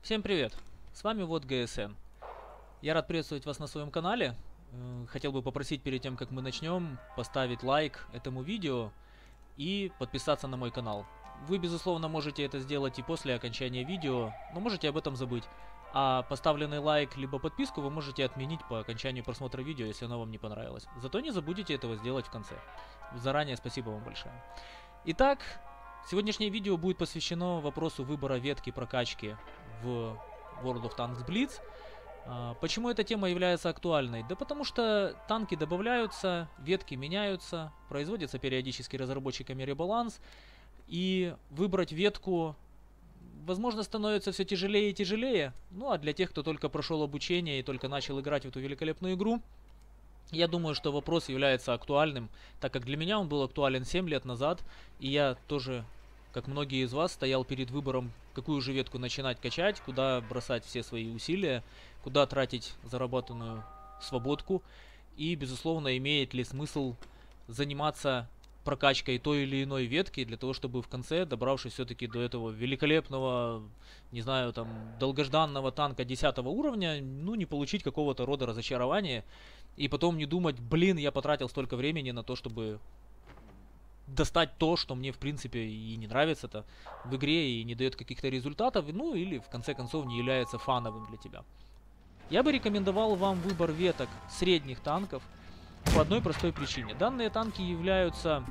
Всем привет! С вами вот ГСН. Я рад приветствовать вас на своем канале. Хотел бы попросить перед тем, как мы начнем, поставить лайк этому видео и подписаться на мой канал. Вы, безусловно, можете это сделать и после окончания видео, но можете об этом забыть. А поставленный лайк либо подписку вы можете отменить по окончанию просмотра видео, если оно вам не понравилось. Зато не забудете этого сделать в конце. Заранее спасибо вам большое. Итак, сегодняшнее видео будет посвящено вопросу выбора ветки прокачки в World of Tanks Blitz. Почему эта тема является актуальной? Да потому что танки добавляются, ветки меняются, производится периодически разработчиками ребаланс, и выбрать ветку, возможно, становится все тяжелее и тяжелее. Ну а для тех, кто только прошел обучение и только начал играть в эту великолепную игру, я думаю, что вопрос является актуальным, так как для меня он был актуален 7 лет назад, и я тоже, как многие из вас, стоял перед выбором, какую же ветку начинать качать, куда бросать все свои усилия, куда тратить заработанную свободку, и, безусловно, имеет ли смысл заниматься прокачкой той или иной ветки для того, чтобы в конце, добравшись все-таки до этого великолепного, не знаю, там, долгожданного танка 10 уровня, ну, не получить какого-то рода разочарования, и потом не думать, блин, я потратил столько времени на то, чтобы достать то, что мне в принципе и не нравится-то в игре и не дает каких-то результатов, ну или в конце концов не является фановым для тебя. Я бы рекомендовал вам выбор веток средних танков по одной простой причине. Данные танки являются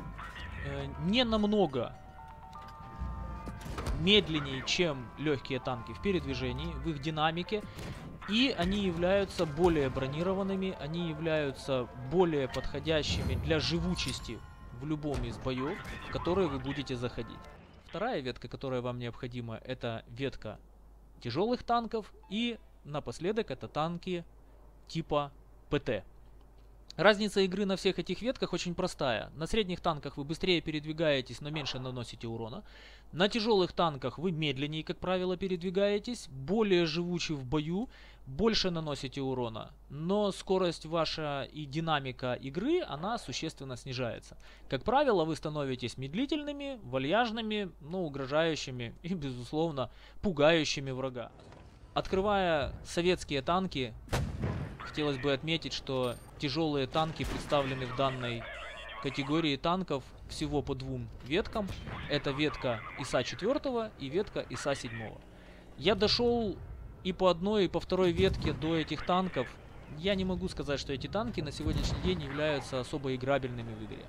не намного медленнее, чем легкие танки в передвижении, в их динамике, и они являются более бронированными, они являются более подходящими для живучести в любом из боев, в которые вы будете заходить. Вторая ветка, которая вам необходима, это ветка тяжелых танков, и напоследок это танки типа ПТ. Разница игры на всех этих ветках очень простая. На средних танках вы быстрее передвигаетесь, но меньше наносите урона. На тяжелых танках вы медленнее, как правило, передвигаетесь, более живучи в бою, больше наносите урона. Но скорость ваша и динамика игры, она существенно снижается. Как правило, вы становитесь медлительными, вальяжными, но угрожающими и, безусловно, пугающими врага. Открывая советские танки, хотелось бы отметить, что тяжелые танки представлены в данной категории танков всего по двум веткам. Это ветка ИСа-4 и ветка ИСа-7. Я дошел и по одной, и по второй ветке до этих танков. Я не могу сказать, что эти танки на сегодняшний день являются особо играбельными в игре.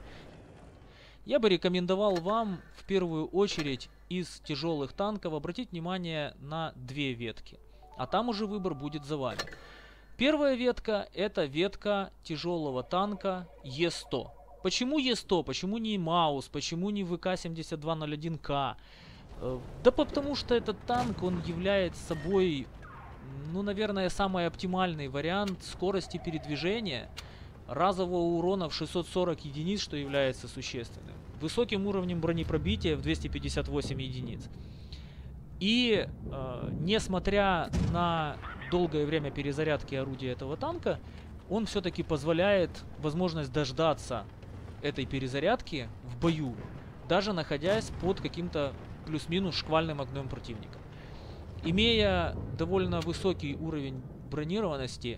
Я бы рекомендовал вам в первую очередь из тяжелых танков обратить внимание на две ветки. А там уже выбор будет за вами. Первая ветка — это ветка тяжелого танка Е100. Почему Е100? Почему не Маус? Почему не ВК-7201К? Да потому что этот танк, он является собой, ну, наверное, самый оптимальный вариант скорости передвижения, разового урона в 640 единиц, что является существенным, высоким уровнем бронепробития в 258 единиц. И несмотря на долгое время перезарядки орудия этого танка, он все-таки позволяет возможность дождаться этой перезарядки в бою, даже находясь под каким-то плюс-минус шквальным огнем противника. Имея довольно высокий уровень бронированности,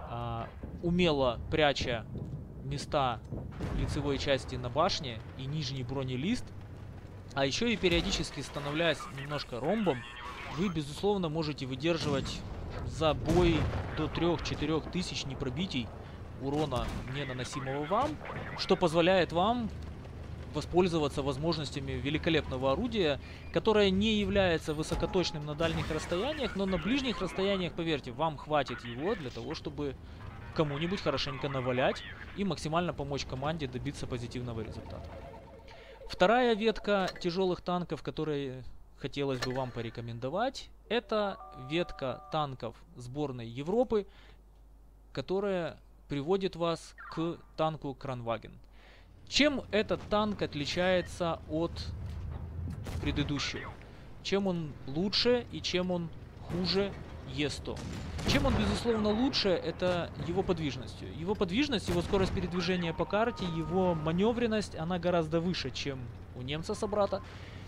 умело пряча места лицевой части на башне и нижний бронелист, а еще и периодически становляясь немножко ромбом, вы, безусловно, можете выдерживать за бой до 3-4 тысяч непробитий урона, не наносимого вам, что позволяет вам воспользоваться возможностями великолепного орудия, которое не является высокоточным на дальних расстояниях, но на ближних расстояниях, поверьте, вам хватит его для того, чтобы кому-нибудь хорошенько навалять и максимально помочь команде добиться позитивного результата. Вторая ветка тяжелых танков, которые хотелось бы вам порекомендовать, это ветка танков сборной Европы, которая приводит вас к танку Кранваген. Чем этот танк отличается от предыдущего? Чем он лучше и чем он хуже Е100? Чем он, безусловно, лучше, это его подвижностью. Его подвижность, его скорость передвижения по карте, его маневренность, она гораздо выше, чем у немца-собрата.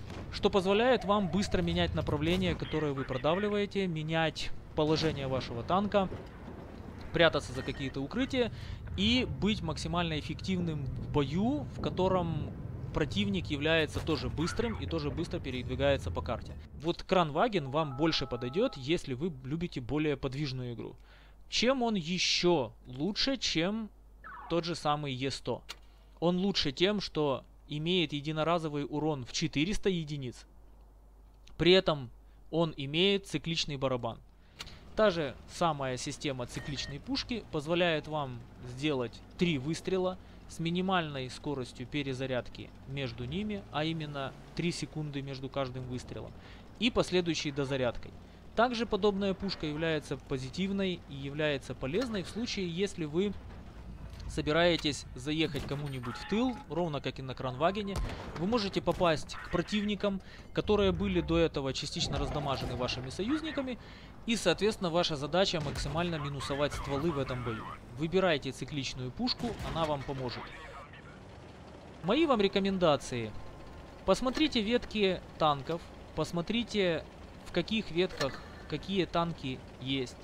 что позволяет вам быстро менять направление, которое вы продавливаете, менять положение вашего танка, прятаться за какие-то укрытия и быть максимально эффективным в бою, в котором противник является тоже быстрым и тоже быстро передвигается по карте. Вот Кранваген вам больше подойдет, если вы любите более подвижную игру. Чем он еще лучше, чем тот же самый Е100? Он лучше тем, что имеет единоразовый урон в 400 единиц. При этом он имеет цикличный барабан. Та же самая система цикличной пушки позволяет вам сделать 3 выстрела с минимальной скоростью перезарядки между ними, а именно 3 секунды между каждым выстрелом, и последующей дозарядкой. Также подобная пушка является позитивной и является полезной в случае, если вы собираетесь заехать кому-нибудь в тыл, ровно как и на Кранвагене. Вы можете попасть к противникам, которые были до этого частично раздамажены вашими союзниками, и, соответственно, ваша задача максимально минусовать стволы в этом бою. Выбирайте цикличную пушку, она вам поможет. Мои вам рекомендации. Посмотрите ветки танков, посмотрите, в каких ветках какие танки есть.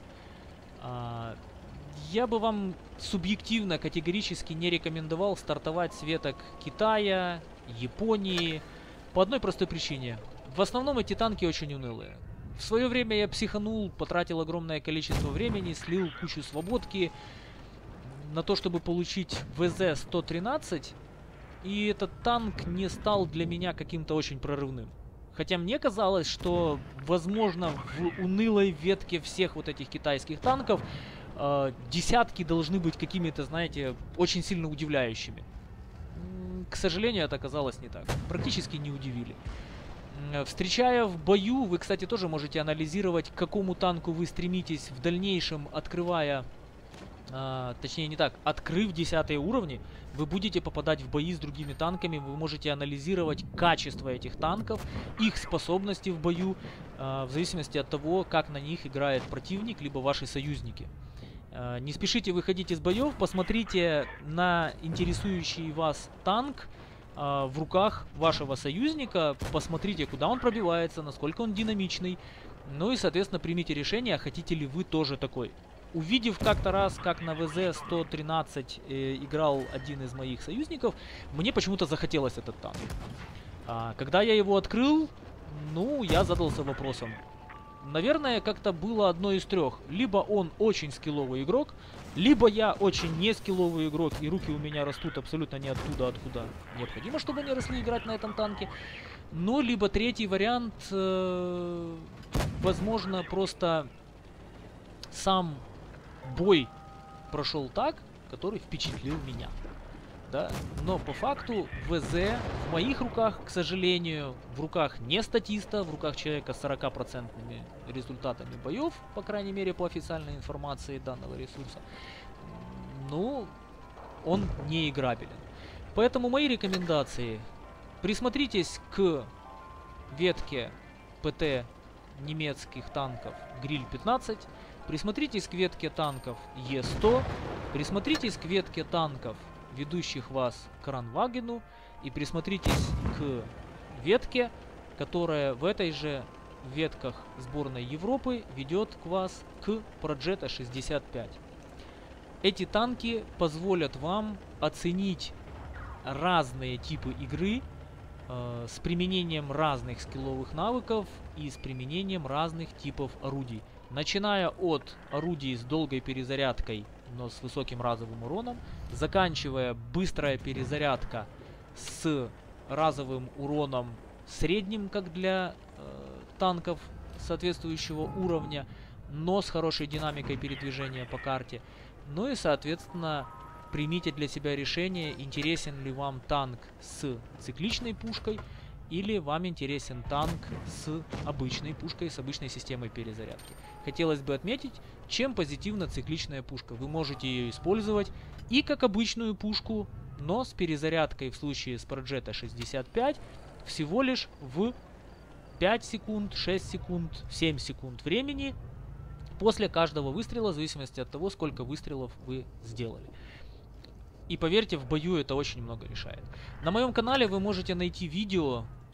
Я бы вам субъективно, категорически не рекомендовал стартовать с веток Китая, Японии, по одной простой причине. В основном эти танки очень унылые. В свое время я психанул, потратил огромное количество времени, слил кучу свободки на то, чтобы получить ВЗ-113, и этот танк не стал для меня каким-то очень прорывным. Хотя мне казалось, что, возможно, в унылой ветке всех вот этих китайских танков десятки должны быть какими-то, знаете, очень сильно удивляющими. К сожалению, это оказалось не так. Практически не удивили. Встречая в бою, вы, кстати, тоже можете анализировать, к какому танку вы стремитесь в дальнейшем, открывая, точнее не так, открыв 10 уровни, вы будете попадать в бои с другими танками, вы можете анализировать качество этих танков, их способности в бою, в зависимости от того, как на них играет противник, либо ваши союзники. Не спешите выходить из боев, посмотрите на интересующий вас танк в руках вашего союзника, посмотрите, куда он пробивается, насколько он динамичный, ну и, соответственно, примите решение, хотите ли вы тоже такой. Увидев как-то раз, как на ВЗ-113 играл один из моих союзников, мне почему-то захотелось этот танк. Когда я его открыл, ну, я задался вопросом. Наверное, как-то было одно из трех. Либо он очень скилловый игрок, либо я очень не скилловый игрок, и руки у меня растут абсолютно не оттуда, откуда необходимо, чтобы они росли играть на этом танке. Ну, либо третий вариант, возможно, просто сам бой прошел так, который впечатлил меня. Да? Но по факту ВЗ в моих руках, к сожалению, в руках не статиста, в руках человека с 40% результатами боев, по крайней мере по официальной информации данного ресурса, ну, он не играбелен. Поэтому мои рекомендации: присмотритесь к ветке ПТ немецких танков Гриль-15, присмотритесь к ветке танков Е100, присмотритесь к ветке танков, ведущих вас к Кранвагену, и присмотритесь к ветке, которая в этой же ветках сборной Европы ведет к вас к Progetto 65. Эти танки позволят вам оценить разные типы игры с применением разных скилловых навыков и с применением разных типов орудий. Начиная от орудий с долгой перезарядкой, но с высоким разовым уроном, заканчивая быстрая перезарядка с разовым уроном средним, как для танков соответствующего уровня, но с хорошей динамикой передвижения по карте. Ну и, соответственно, примите для себя решение, интересен ли вам танк с цикличной пушкой, или вам интересен танк с обычной пушкой, с обычной системой перезарядки. Хотелось бы отметить, чем позитивна цикличная пушка. Вы можете ее использовать и как обычную пушку, но с перезарядкой в случае с Progetto 65 всего лишь в 5 секунд, 6 секунд, 7 секунд времени после каждого выстрела, в зависимости от того, сколько выстрелов вы сделали. И поверьте, в бою это очень много решает. На моем канале вы можете найти видео,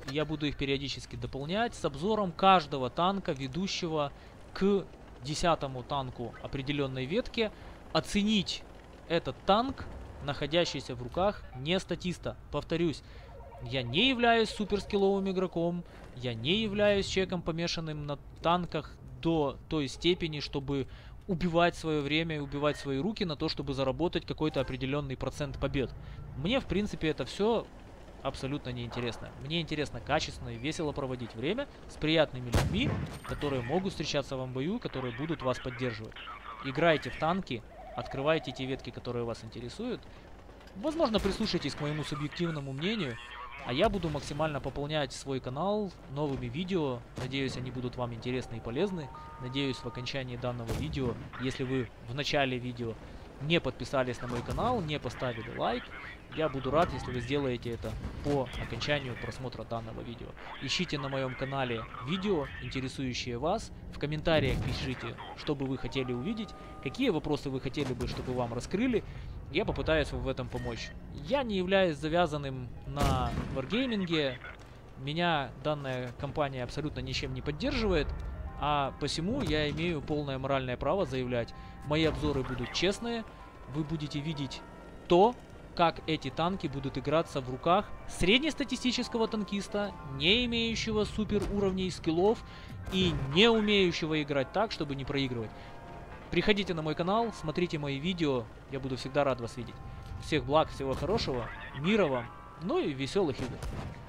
я буду их периодически дополнять с обзором каждого танка, ведущего к 10-му танку определенной ветки. Оценить этот танк, находящийся в руках не статиста. Повторюсь, я не являюсь суперскилловым игроком, я не являюсь человеком, помешанным на танках до той степени, чтобы убивать свое время и убивать свои руки на то, чтобы заработать какой-то определенный процент побед. Мне, в принципе, это все абсолютно неинтересно. Мне интересно качественно и весело проводить время с приятными людьми, которые могут встречаться в бою, которые будут вас поддерживать. Играйте в танки, открывайте те ветки, которые вас интересуют. Возможно, прислушайтесь к моему субъективному мнению, а я буду максимально пополнять свой канал новыми видео. Надеюсь, они будут вам интересны и полезны. Надеюсь, в окончании данного видео, если вы в начале видео не подписались на мой канал, не поставили лайк, я буду рад, если вы сделаете это по окончанию просмотра данного видео. Ищите на моем канале видео, интересующие вас. В комментариях пишите, что бы вы хотели увидеть, какие вопросы вы хотели бы, чтобы вам раскрыли. Я попытаюсь в этом помочь. Я не являюсь завязанным на варгейминге. Меня данная компания абсолютно ничем не поддерживает. А посему я имею полное моральное право заявлять, мои обзоры будут честные, вы будете видеть то, как эти танки будут играться в руках среднестатистического танкиста, не имеющего супер уровней скиллов и не умеющего играть так, чтобы не проигрывать. Приходите на мой канал, смотрите мои видео, я буду всегда рад вас видеть. Всех благ, всего хорошего, мира вам, ну и веселых игр.